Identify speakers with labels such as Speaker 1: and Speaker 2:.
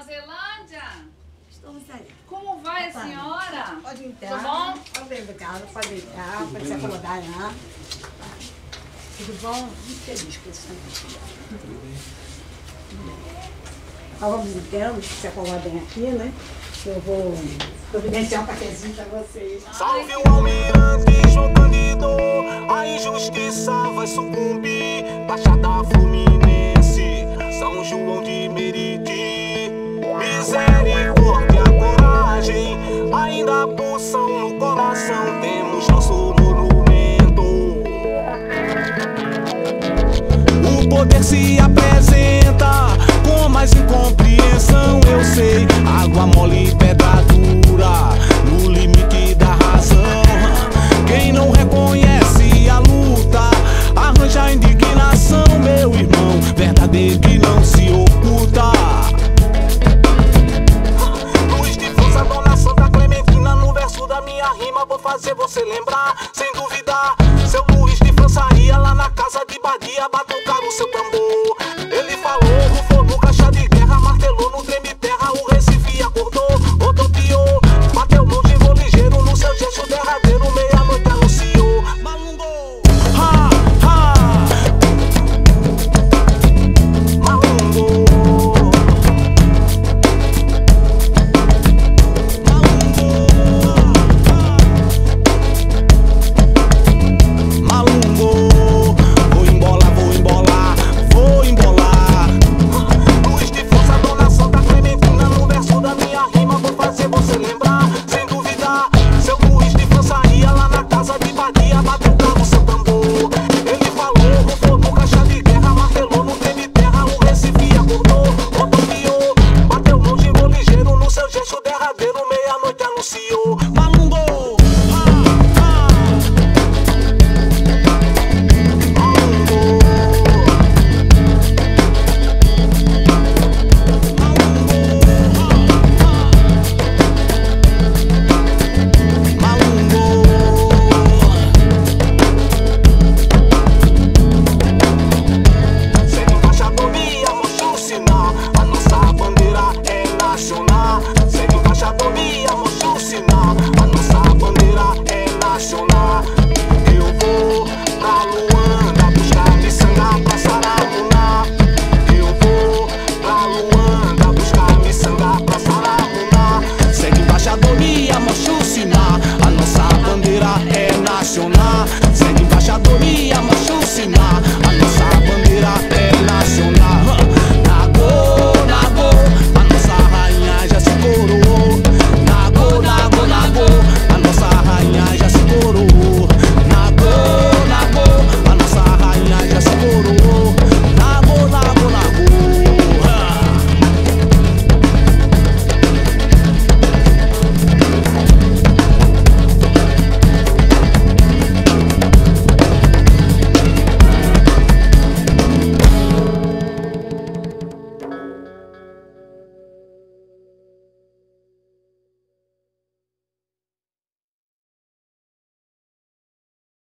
Speaker 1: Zelândia?
Speaker 2: Estamos aí.
Speaker 1: Como vai a senhora?
Speaker 2: Pode entrar.
Speaker 1: Tudo bom?
Speaker 2: Pode entrar, pode entrar, pode se acomodar lá. Tudo bom? Muito feliz com isso. Vamos então, se acomodem aqui, né? Eu vou providenciar um cafezinho para vocês.
Speaker 3: Salve o almirante João Cândido, a injustiça vai sucumbir. Baixada Fluminense, São João de Meriti. Misericórdia, coragem, ainda pulsam no coração. Temos nosso monumento. O poder se apresenta com mais incompreensão.